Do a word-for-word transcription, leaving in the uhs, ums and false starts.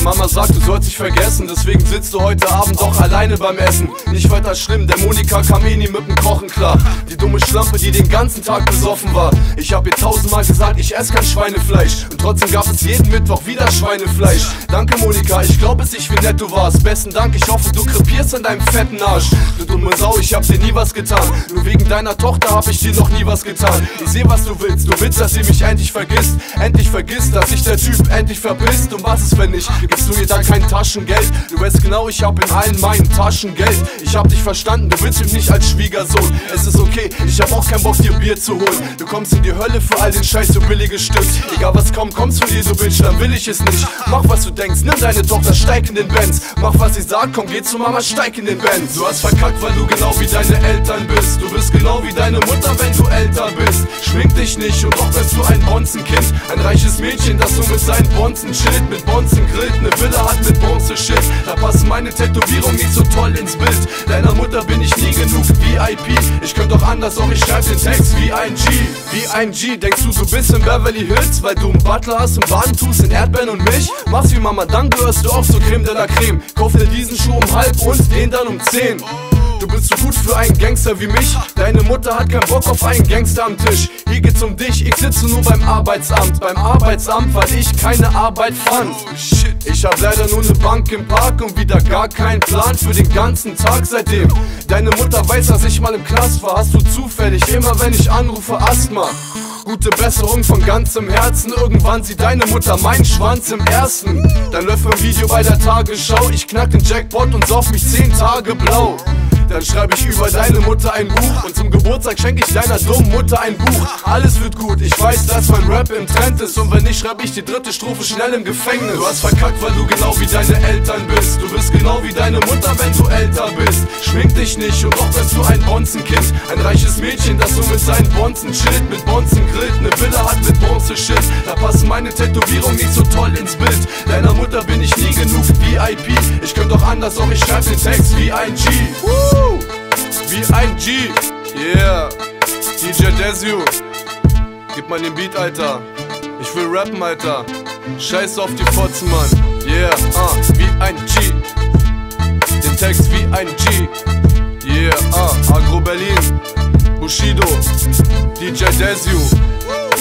Mama sagt, du sollst dich vergessen, deswegen sitzt du heute Abend doch alleine beim Essen. Nicht weiter schlimm, der Monika kam eh nie mit dem Kochen klar. Die dumme Schlampe, die den ganzen Tag besoffen war. Ich hab ihr tausendmal gesagt, ich ess kein Schweinefleisch. Und trotzdem gab es jeden Mittwoch wieder Schweinefleisch. Danke Monika, ich glaub es nicht, wie nett du warst. Besten Dank, ich hoffe du krepierst an deinem fetten Arsch. Du dumme Sau, ich hab dir nie was getan. Nur wegen deiner Tochter hab ich dir noch nie was getan. Ich seh, was du willst, du willst, dass sie mich endlich vergisst. Endlich vergisst, dass sich der Typ endlich verpisst. Und was ist, wenn nicht? Gibst du ihr dann kein Taschengeld? Du weißt genau, ich hab in allen meinen Taschen Geld. Ich hab dich verstanden, du willst mich nicht als Schwiegersohn. Es ist okay, ich hab auch keinen Bock, dir Bier zu holen. Du kommst in die Hölle für all den Scheiß, du billiges Stück. Egal was kommt, kommst von dir, du Bitch, dann will ich es nicht. Mach was du denkst, nimm deine Tochter, steig in den Benz. Mach was sie sagt, komm, geh zu Mama, steig in den Benz. Du hast verkackt, weil du genau wie deine Eltern bist. Du bist genau wie deine Mutter, wenn du älter bist. Schmink dich nicht und doch bist du ein Bonzenkind. Ein reiches Mädchen, das so mit seinen Bonzen chillt. Mit Bonzen grillt, ne Villa hat mit Bronze-Shit. Da passen meine Tätowierungen nicht so toll ins Bild. Deiner Mutter bin ich nie genug V I P. Ich könnte doch anders, doch ich schreib den Text wie ein G. Wie ein G, denkst du, du bist in Beverly Hills? Weil du einen Butler hast und Baden tust in Erdbeeren und Milch? Machst wie Mama, dann gehörst du auch zur Creme de la Creme. Kauf dir diesen Schuh um halb und den dann um zehn. Du bist zu gut für einen Gangster wie mich. Deine Mutter hat keinen Bock auf einen Gangster am Tisch. Hier geht's um dich, ich sitze nur beim Arbeitsamt. Beim Arbeitsamt, weil ich keine Arbeit fand. Ich hab leider nur ne Bank im Park und wieder gar keinen Plan für den ganzen Tag seitdem. Deine Mutter weiß, dass ich mal im Knast war. Hast du zufällig immer, wenn ich anrufe, Asthma? Gute Besserung von ganzem Herzen. Irgendwann sieht deine Mutter meinen Schwanz im ersten. Dann läuft ein Video bei der Tagesschau. Ich knack den Jackpot und sauf mich zehn Tage blau. Dann schreibe ich über deine Mutter ein Buch und zum Geburtstag schenke ich deiner dummen Mutter ein Buch. Alles wird gut, ich weiß, dass mein Rap im Trend ist und wenn nicht, schreibe ich die dritte Strophe schnell im Gefängnis. Du hast verkackt, weil du genau wie deine Eltern bist. Du bist genau wie deine Mutter, wenn du älter bist. Schmink dich nicht und doch bist du ein Bonzenkind. Ein reiches Mädchen, das so mit seinen Bonzen chillt. Mit Bonzen grillt, ne Villa hat mit Bronze-Shit. Da passen meine Tätowierungen nicht so toll ins Bild. Deiner Mutter bin ich nie genug V I P. Ich könnte doch anders, doch ich schreib den Text wie ein G. Woo! Wie ein G, yeah. D J Desio, gib mal den Beat, Alter. Ich will rappen, Alter. Scheiß auf die Fotzen, Mann. Yeah, ah, uh, wie ein G. Den Text wie ein G. Yeah, ah, uh, Agro Berlin, Bushido, D J Desio.